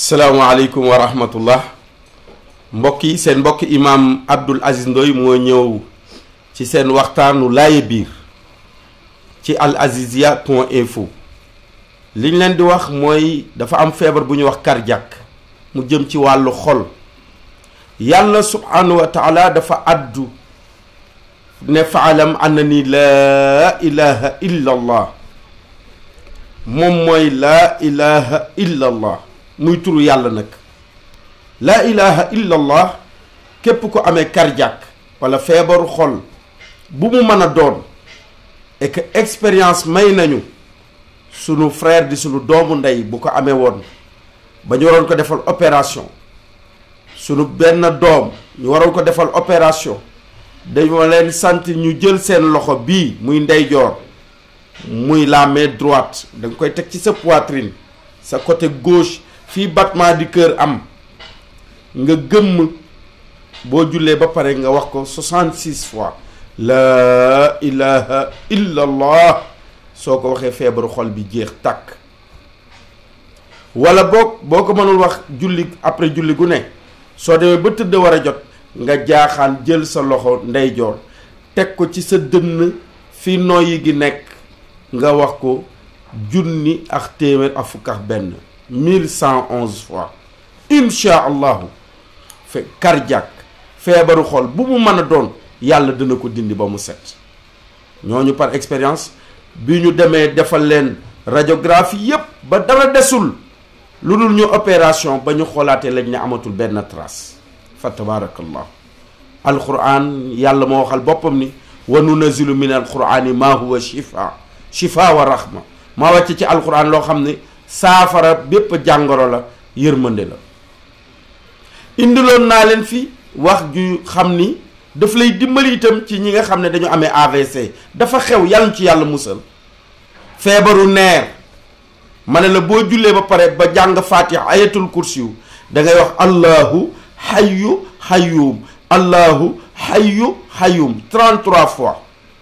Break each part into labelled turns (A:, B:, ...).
A: salaamaaleykum wa rahmatullah mbokk yi seen mbokk imam Abdoul Aziz Ndoye moo ñëw ci seen waxtaanu laaye biir ci alazizia.info liñ leen di wax mooy dafa am feebar bu ñuy wax cardiaque mu jëm ci wàllu xol yàlla subhanahu wa taala dafa addu ne faalam annani laa ilaha illa allah moom mooy laa ilaha illa allah muy turu yàlla nag laa ilaha illa allah képp ko amee cardiaque wala feebaru xol bu mu mën a doon et que expérience may nañu sunu frère di sunu doomu ndey bu ko amee woon ba ñu waroon ko defal opération sunu benn doom ñu waroon ko defal opération dañoo leen sant ñu jël seen loxo bii muy ndeyjoor muy la main droite da nga koy teg ci sa poitrine sa côté gauche fii battement du cœur am nga gëmm boo jullee ba pare nga wax ko 66 fois laa ilaha illa allah soo ko waxee feebaru xol bi jeex tàkk wala boo ko mënul wax julli après julli gu ne soo demee ba tëdd war a jot nga jaaxaan jël sa loxo ndeyjoor teg ko ci sa dënn fi noyyi gi nekk nga wax ko junni ak téeméer ak fukk ak benn 1111 fois incha allahu cardiaque feebaru xol bu mu mën a doon yàlla dina ko dindi ba mu set ñooñu par expérience bi ñu demee defal leen radiographie yépp ba dara desul lu dul ñu opération ba ñu xoolaatee lañ ne amatul benn trace fa tabarakallah alquran yàlla moo waxal boppam ni wa nunazilu min alqurani ma huwa shifa wa rahma maa wàcce ci alquran loo xam ne saafara bépp jàngoro la yërmande la indiloon naa leen fi wax ju xam ni daf lay dimbali itam ci ñi nga xam ne dañu amee AVC dafa xew yàlla ci yàlla musal feebaru neer ma ne la boo jullee ba pare ba jàng fatiha ayatul kursiyu da ngay wax allahu hayyu hayyum allahu hayyu hayyum 33 fois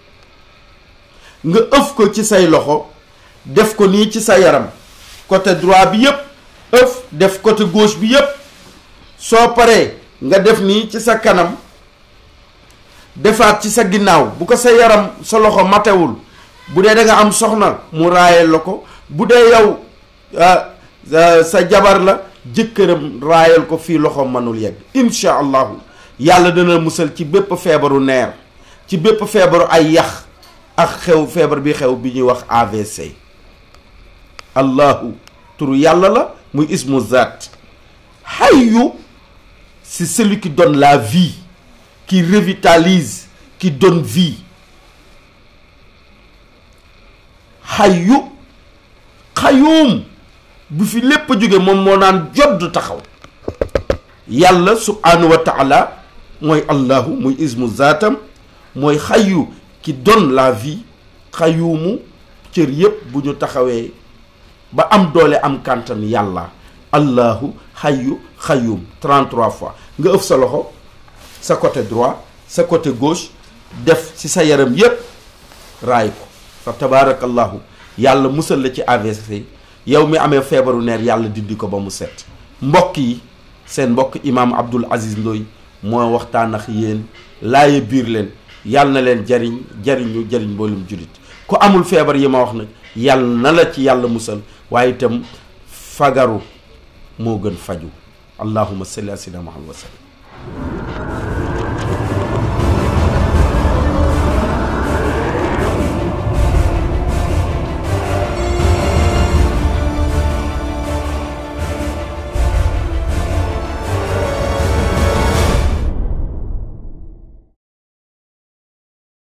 A: nga ëf ko ci say loxo def ko nii ci sa yaram côté droit bi yépp ëf def côté gauche bi yépp soo paree nga def nii ci sa kanam defaat ci sa ginnaaw bu ko sa yaram sa loxo matewul bu dee da nga am soxna mu raayal la ko bu dee yow sa jabar la jëkkëram raayal ko fii loxo mënul yegg incha allahu yàlla dana musal ci bépp feebaru neer ci bépp feebaru ay yax ak feebar bi xew bi ñuy wax AVC allahu turu yàlla la muy ismu zaat hayyu c'est celui qui donne la vie qui revitalise qui donne vie hayyu xayuum bu fi lépp jóge moom moo naan jodd taxaw yàlla subhanahu wa taala mooy allahu muy ismu zaatam mooy xayyu qui donne la vie xayuumu cër yépp bu ñu taxawee ba am doole am kàntan yàlla allahu hayyu xayum 33 fois nga ëf sa loxo sa côté droit sa côté gauche def ci sa yaram yépp raay ko fa tabarakallahu yàlla musal la ci AVC yow mi amee feebaru neer yàlla dindi ko ba mu set mbokk yi seen mbokk imam Abdoul Aziz Ndoye moo waxtaan ak yéen laaye biir leen yàlla na leen jariñ mboolum julit ku amul feebar yi ma wax nag yàlla na la ci yàlla musal waaye itam fagaru moo gën faju allahumma salli ala sayyidina Muhammad wa sallam